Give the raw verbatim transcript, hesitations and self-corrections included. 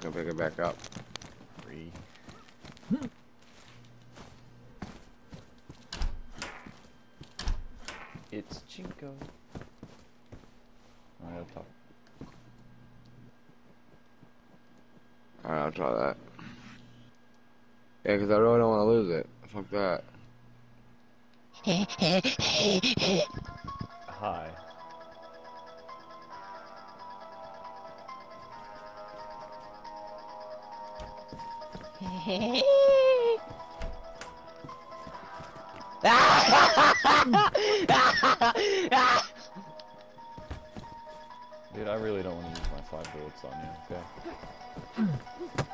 gonna pick it back up. Three. It's Chinko. Alright, up top. Alright, I'll try that. Yeah, because I really don't want to lose it. Fuck that. Hi. Dude, I really don't want to use my five bullets on you, okay?